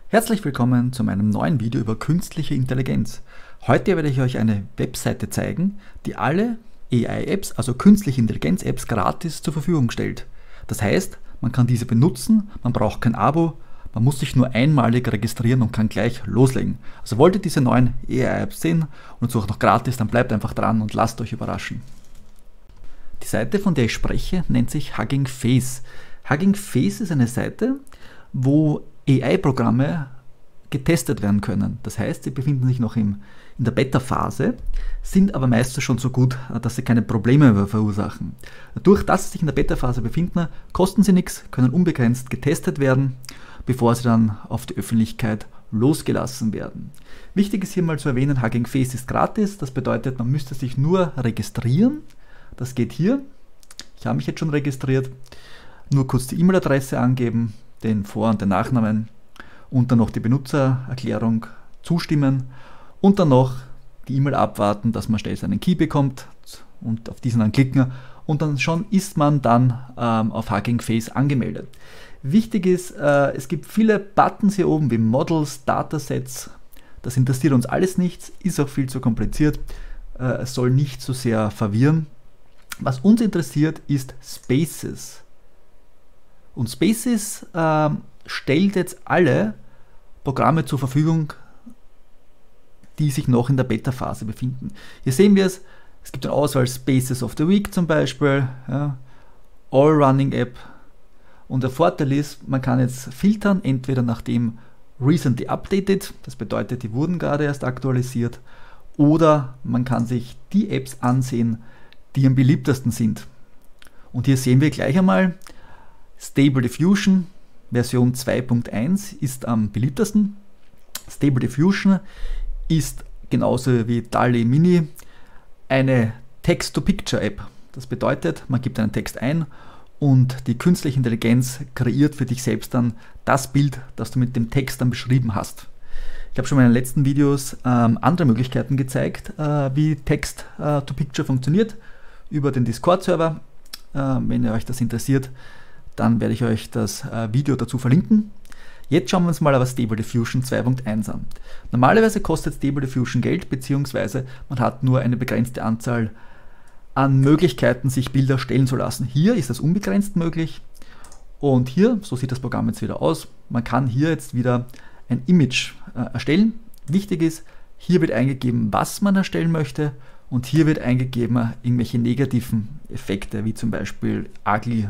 Herzlich willkommen zu meinem neuen Video über künstliche Intelligenz. Heute werde ich euch eine Webseite zeigen, die alle AI-Apps, also künstliche Intelligenz-Apps, gratis zur Verfügung stellt. Das heißt, man kann diese benutzen, man braucht kein Abo, man muss sich nur einmalig registrieren und kann gleich loslegen. Also wollt ihr diese neuen AI-Apps sehen und so auch noch gratis, dann bleibt einfach dran und lasst euch überraschen. Die Seite, von der ich spreche, nennt sich Hugging Face. Hugging Face ist eine Seite, wo AI-Programme getestet werden können. Das heißt, sie befinden sich noch in der Beta-Phase, sind aber meistens schon so gut, dass sie keine Probleme verursachen. Dadurch, dass sie sich in der Beta-Phase befinden, kosten sie nichts, können unbegrenzt getestet werden, bevor sie dann auf die Öffentlichkeit losgelassen werden. Wichtig ist hier mal zu erwähnen, Hugging Face ist gratis, das bedeutet, man müsste sich nur registrieren. Das geht hier. Ich habe mich jetzt schon registriert. Nur kurz die E-Mail-Adresse angeben, den Vor- und den Nachnamen und dann noch die Benutzererklärung zustimmen und dann noch die E-Mail abwarten, dass man schnell seinen Key bekommt und auf diesen dann klicken und dann schon ist man dann auf Hugging Face angemeldet. Wichtig ist, es gibt viele Buttons hier oben wie Models, Datasets. Das interessiert uns alles nichts, ist auch viel zu kompliziert. Es soll nicht so sehr verwirren. Was uns interessiert, ist Spaces. Und Spaces stellt jetzt alle Programme zur Verfügung, die sich noch in der Beta-Phase befinden. Hier sehen wir es, es gibt eine Auswahl Spaces of the Week zum Beispiel, ja, All Running App. Und der Vorteil ist, man kann jetzt filtern, entweder nach dem Recently Updated, das bedeutet, die wurden gerade erst aktualisiert, oder man kann sich die Apps ansehen, die am beliebtesten sind. Und hier sehen wir gleich einmal, Stable Diffusion Version 2.1 ist am beliebtesten. Stable Diffusion ist genauso wie DALL-E Mini eine Text-to-Picture-App. Das bedeutet, man gibt einen Text ein und die künstliche Intelligenz kreiert für dich selbst dann das Bild, das du mit dem Text dann beschrieben hast. Ich habe schon in meinen letzten Videos andere Möglichkeiten gezeigt, wie Text-to-Picture funktioniert über den Discord-Server. Wenn ihr euch das interessiert, dann werde ich euch das Video dazu verlinken. Jetzt schauen wir uns mal aber Stable Diffusion 2.1 an. Normalerweise kostet Stable Diffusion Geld, beziehungsweise man hat nur eine begrenzte Anzahl an Möglichkeiten, sich Bilder stellen zu lassen. Hier ist das unbegrenzt möglich und hier, so sieht das Programm jetzt wieder aus, man kann hier jetzt wieder ein Image erstellen. Wichtig ist, hier wird eingegeben, was man erstellen möchte und hier wird eingegeben irgendwelche negativen Effekte, wie zum Beispiel ugly.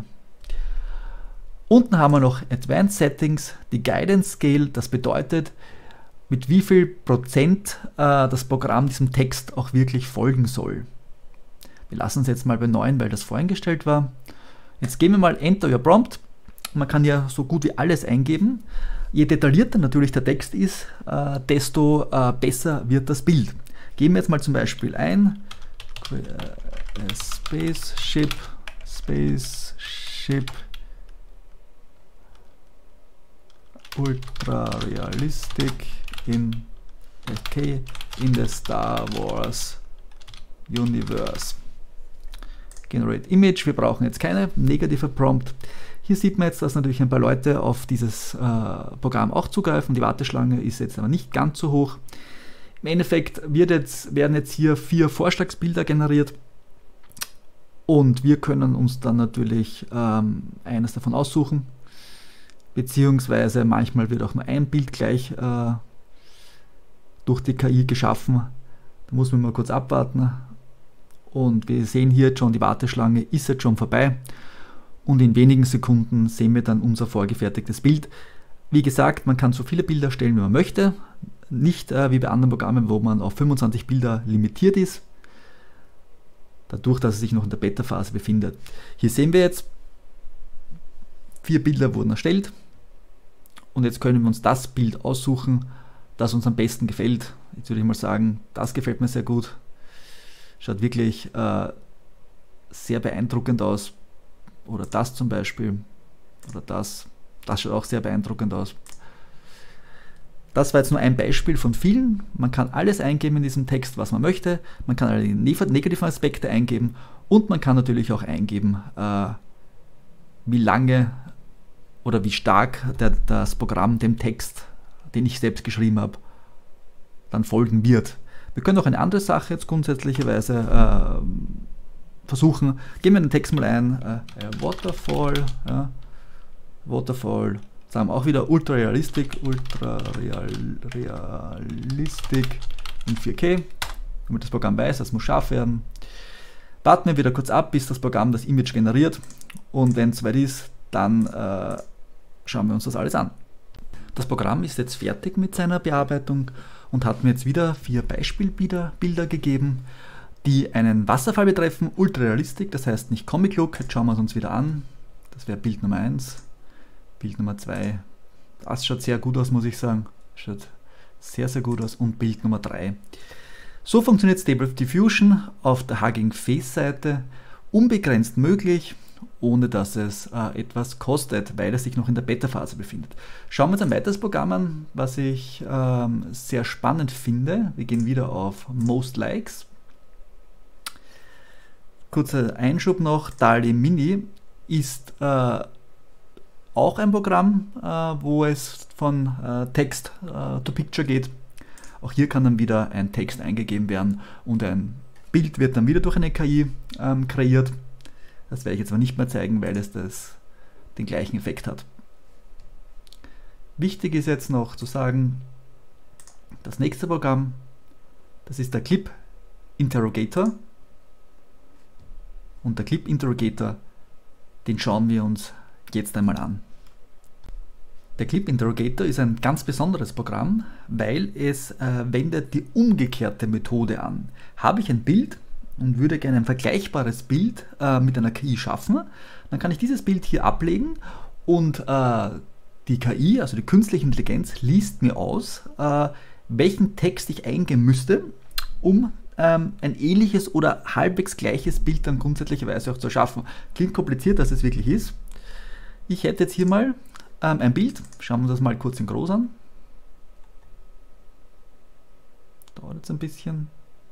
Unten haben wir noch Advanced Settings, die Guidance Scale, das bedeutet, mit wie viel Prozent das Programm diesem Text auch wirklich folgen soll. Wir lassen es jetzt mal bei 9, weil das voreingestellt war. Jetzt geben wir mal Enter Your Prompt. Man kann ja so gut wie alles eingeben. Je detaillierter natürlich der Text ist, desto besser wird das Bild. Geben wir jetzt mal zum Beispiel ein Spaceship Ultra Realistic in the Star Wars Universe. Generate Image, wir brauchen jetzt keine negative Prompt. Hier sieht man jetzt, dass natürlich ein paar Leute auf dieses Programm auch zugreifen. Die Warteschlange ist jetzt aber nicht ganz so hoch. Im Endeffekt werden jetzt hier 4 Vorschlagsbilder generiert und wir können uns dann natürlich eines davon aussuchen. Beziehungsweise manchmal wird auch nur ein Bild gleich durch die KI geschaffen. Da muss man mal kurz abwarten. Und wir sehen hier jetzt schon, die Warteschlange ist jetzt schon vorbei. Und in wenigen Sekunden sehen wir dann unser vorgefertigtes Bild. Wie gesagt, man kann so viele Bilder stellen, wie man möchte. Nicht wie bei anderen Programmen, wo man auf 25 Bilder limitiert ist. Dadurch, dass es sich noch in der Beta-Phase befindet. Hier sehen wir jetzt, 4 Bilder wurden erstellt und jetzt können wir uns das Bild aussuchen, das uns am besten gefällt. Jetzt würde ich mal sagen, das gefällt mir sehr gut. Schaut wirklich sehr beeindruckend aus. Oder das zum Beispiel. Oder das schaut auch sehr beeindruckend aus. Das war jetzt nur ein Beispiel von vielen. Man kann alles eingeben in diesem Text, was man möchte. Man kann alle negativen Aspekte eingeben und man kann natürlich auch eingeben, wie lange oder wie stark das Programm dem Text den ich selbst geschrieben habe, dann folgen wird. Wir können auch eine andere Sache jetzt grundsätzlicherweise versuchen. Gehen wir den Text mal ein, Waterfall, ja, Waterfall, sagen wir auch wieder ultra realistic in 4K, damit das Programm weiß, das muss scharf werden. Warten wir wieder kurz ab, bis das Programm das Image generiert, und wenn es soweit ist, dann schauen wir uns das alles an. Das Programm ist jetzt fertig mit seiner Bearbeitung und hat mir jetzt wieder 4 Beispielbilder gegeben, die einen Wasserfall betreffen, ultra realistic, das heißt nicht Comic Look. Jetzt schauen wir es uns wieder an. Das wäre Bild Nummer 1, Bild Nummer 2. Das schaut sehr gut aus, muss ich sagen. Schaut sehr, sehr gut aus. Und Bild Nummer 3. So funktioniert Stable Diffusion auf der Hugging Face Seite. Unbegrenzt möglich, ohne dass es etwas kostet, weil es sich noch in der Beta-Phase befindet. Schauen wir uns ein weiteres Programm an, was ich sehr spannend finde. Wir gehen wieder auf Most Likes. Kurzer Einschub noch, DALL-E Mini ist auch ein Programm, wo es von Text to Picture geht. Auch hier kann dann wieder ein Text eingegeben werden und ein Bild wird dann wieder durch eine KI kreiert. Das werde ich jetzt aber nicht mehr zeigen, weil es den gleichen Effekt hat. Wichtig ist jetzt noch zu sagen, das nächste Programm, das ist der Clip Interrogator. Und der Clip Interrogator, den schauen wir uns jetzt einmal an. Der Clip Interrogator ist ein ganz besonderes Programm, weil es wendet die umgekehrte Methode an. Habe ich ein Bild und würde gerne ein vergleichbares Bild mit einer KI schaffen, dann kann ich dieses Bild hier ablegen und die KI, also die künstliche Intelligenz, liest mir aus, welchen Text ich eingeben müsste, um ein ähnliches oder halbwegs gleiches Bild dann grundsätzlicherweise auch zu schaffen. Klingt kompliziert, als es wirklich ist. Ich hätte jetzt hier mal ein Bild. Schauen wir uns das mal kurz in groß an. Dauert jetzt ein bisschen.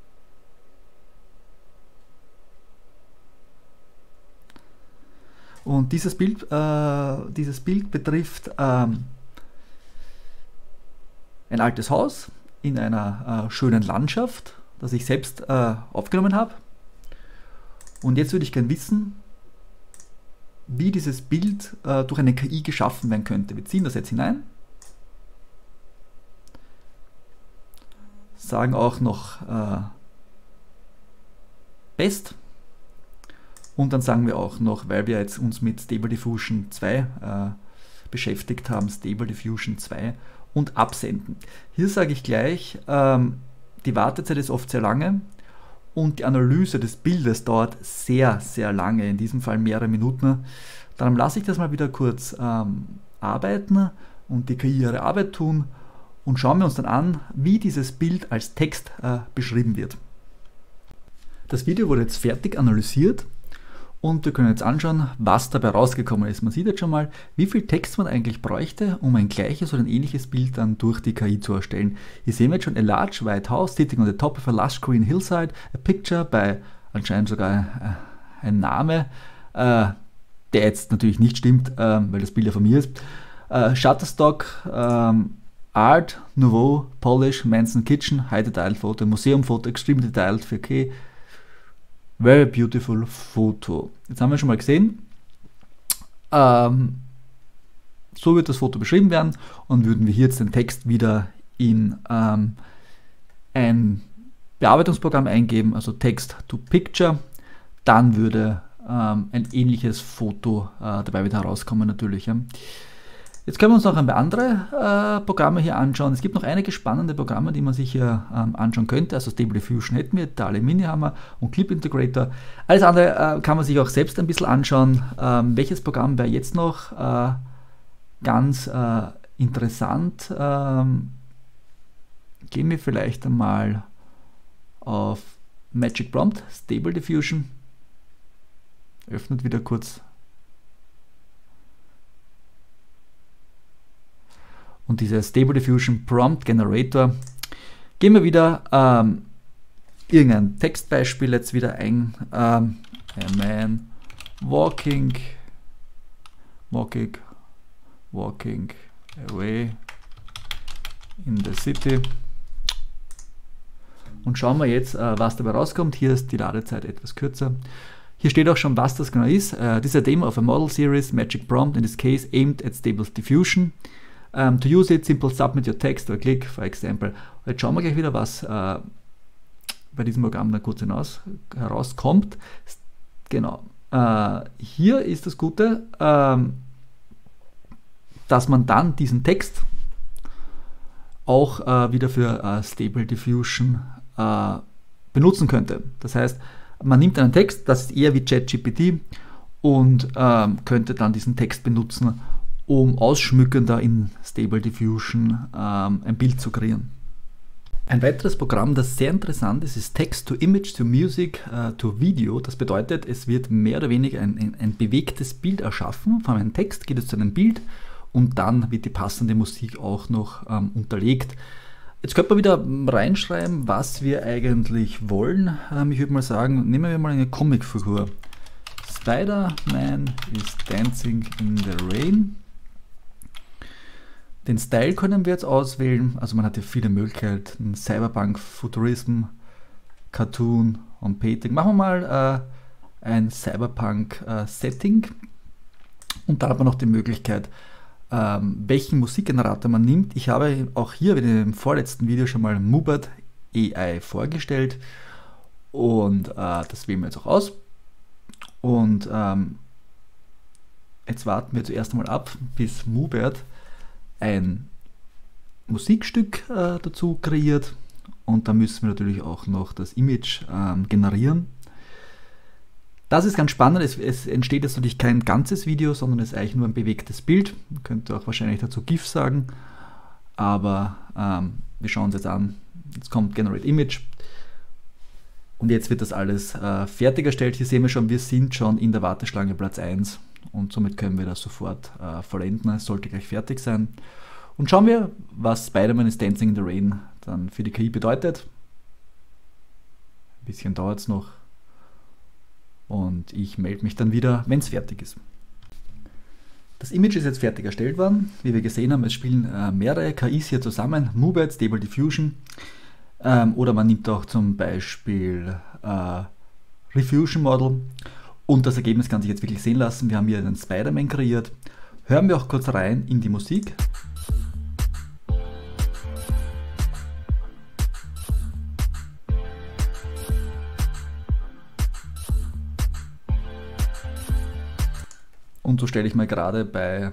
Und dieses Bild betrifft ein altes Haus in einer schönen Landschaft, das ich selbst aufgenommen habe. Und jetzt würde ich gerne wissen, wie dieses Bild durch eine KI geschaffen werden könnte. Wir ziehen das jetzt hinein, sagen auch noch Best, und dann sagen wir auch noch, weil wir jetzt uns mit Stable Diffusion 2 beschäftigt haben, Stable Diffusion 2 und absenden. Hier sage ich gleich, die Wartezeit ist oft sehr lange und die Analyse des Bildes dauert sehr, sehr lange, in diesem Fall mehrere Minuten. Dann lasse ich das mal wieder kurz arbeiten und die KI ihre Arbeit tun und schauen wir uns dann an, wie dieses Bild als Text beschrieben wird. Das Video wurde jetzt fertig analysiert und wir können jetzt anschauen, was dabei rausgekommen ist. Man sieht jetzt schon mal, wie viel Text man eigentlich bräuchte, um ein gleiches oder ein ähnliches Bild dann durch die KI zu erstellen. Hier sehen wir jetzt schon a large white house sitting on the top of a lush green hillside, a picture by anscheinend sogar ein Name, der jetzt natürlich nicht stimmt, weil das Bild ja von mir ist. Shutterstock, Art Nouveau, Polish, Manson Kitchen, High Detail Photo, Museum Photo, Extreme Detailed 4K, Very Beautiful Photo. Jetzt haben wir schon mal gesehen, so wird das Foto beschrieben werden, und würden wir hier jetzt den Text wieder in ein Bearbeitungsprogramm eingeben, also Text to Picture, dann würde ein ähnliches Foto dabei wieder herauskommen natürlich. Ja. Jetzt können wir uns noch ein paar andere Programme hier anschauen. Es gibt noch einige spannende Programme, die man sich hier anschauen könnte. Also Stable Diffusion hätten wir, DALL-E Mini haben wir und Clip Integrator. Alles andere kann man sich auch selbst ein bisschen anschauen. Welches Programm wäre jetzt noch ganz interessant? Gehen wir vielleicht einmal auf Magic Prompt, Stable Diffusion. Öffnet wieder kurz. Und dieser Stable Diffusion Prompt Generator, gehen wir wieder irgendein Textbeispiel jetzt wieder ein. A man walking away in the city. Und schauen wir jetzt, was dabei rauskommt. Hier ist die Ladezeit etwas kürzer. Hier steht auch schon, was das genau ist. This is a demo of a model series, magic prompt, in this case aimed at stable diffusion. To use it, simple submit your text or click, for example. Jetzt schauen wir gleich wieder, was bei diesem Programm dann kurz herauskommt. Genau. Hier ist das Gute, dass man dann diesen Text auch wieder für Stable Diffusion benutzen könnte. Das heißt, man nimmt einen Text, das ist eher wie ChatGPT, und könnte dann diesen Text benutzen, um ausschmückender in Stable Diffusion ein Bild zu kreieren. Ein weiteres Programm, das sehr interessant ist, ist Text to Image, to Music, to Video. Das bedeutet, es wird mehr oder weniger ein bewegtes Bild erschaffen. Von einem Text geht es zu einem Bild und dann wird die passende Musik auch noch unterlegt. Jetzt könnte man wieder reinschreiben, was wir eigentlich wollen. Ich würde mal sagen, nehmen wir mal eine Comicfigur. Spider-Man is dancing in the rain. Den Style können wir jetzt auswählen. Also man hat hier viele Möglichkeiten. Cyberpunk, Futurism, Cartoon und Painting. Machen wir mal ein Cyberpunk-Setting. Und dann hat man noch die Möglichkeit, welchen Musikgenerator man nimmt. Ich habe auch hier wie im vorletzten Video schon mal Mubert AI vorgestellt und das wählen wir jetzt auch aus. Und jetzt warten wir zuerst einmal ab, bis Mubert ein Musikstück dazu kreiert, und da müssen wir natürlich auch noch das Image generieren. Das ist ganz spannend, es entsteht jetzt natürlich kein ganzes Video, sondern es ist eigentlich nur ein bewegtes Bild. Man könnte auch wahrscheinlich dazu GIF sagen, aber wir schauen uns jetzt an. Jetzt kommt Generate Image und jetzt wird das alles fertig erstellt. Hier sehen wir schon, wir sind schon in der Warteschlange Platz 1 und somit können wir das sofort vollenden. Es sollte gleich fertig sein. Und schauen wir, was Spider-Man is Dancing in the Rain dann für die KI bedeutet. Ein bisschen dauert es noch. Und ich melde mich dann wieder, wenn es fertig ist. Das Image ist jetzt fertig erstellt worden. Wie wir gesehen haben, es spielen mehrere KIs hier zusammen. Mubert, Stable Diffusion. Oder man nimmt auch zum Beispiel Refusion Model. Und das Ergebnis kann sich jetzt wirklich sehen lassen. Wir haben hier einen Spider-Man kreiert. Hören wir auch kurz rein in die Musik. Und so stelle ich mir gerade bei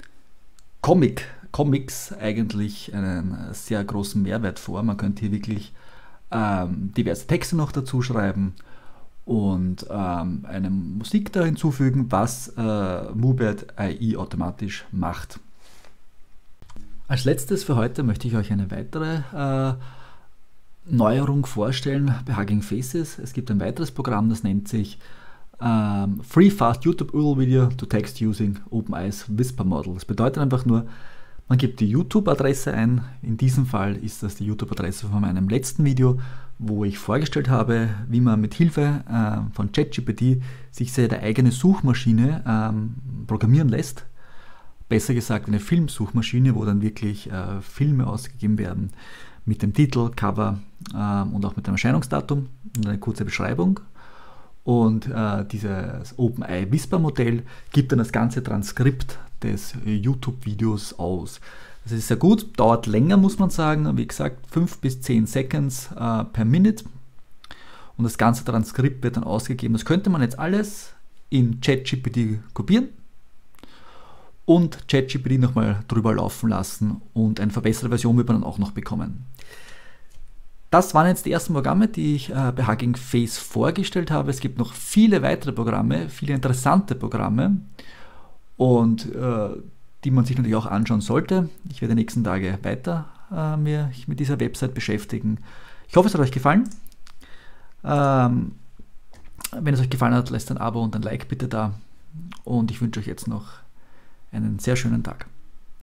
Comics eigentlich einen sehr großen Mehrwert vor. Man könnte hier wirklich diverse Texte noch dazu schreiben und eine Musik da hinzufügen, was Mubert AI automatisch macht. Als letztes für heute möchte ich euch eine weitere Neuerung vorstellen bei Hugging Faces. Es gibt ein weiteres Programm, das nennt sich Free Fast YouTube URL Video to Text Using OpenAI's Whisper Model. Das bedeutet einfach nur, man gibt die YouTube-Adresse ein. In diesem Fall ist das die YouTube-Adresse von meinem letzten Video, wo ich vorgestellt habe, wie man mit Hilfe von ChatGPT sich seine eigene Suchmaschine programmieren lässt. Besser gesagt eine Filmsuchmaschine, wo dann wirklich Filme ausgegeben werden mit dem Titel, Cover und auch mit dem Erscheinungsdatum und eine kurze Beschreibung. Und dieses OpenAI Whisper Modell gibt dann das ganze Transkript des YouTube-Videos aus. Das ist sehr gut, dauert länger, muss man sagen, wie gesagt 5 bis 10 Seconds per Minute. Und das ganze Transkript wird dann ausgegeben. Das könnte man jetzt alles in ChatGPT kopieren und ChatGPT nochmal drüber laufen lassen, und eine verbesserte Version wird man dann auch noch bekommen. Das waren jetzt die ersten Programme, die ich bei Hugging Face vorgestellt habe. Es gibt noch viele weitere Programme, viele interessante Programme, und die man sich natürlich auch anschauen sollte. Ich werde die nächsten Tage weiter mich mit dieser Website beschäftigen. Ich hoffe, es hat euch gefallen. Wenn es euch gefallen hat, lasst ein Abo und ein Like bitte da. Und ich wünsche euch jetzt noch einen sehr schönen Tag.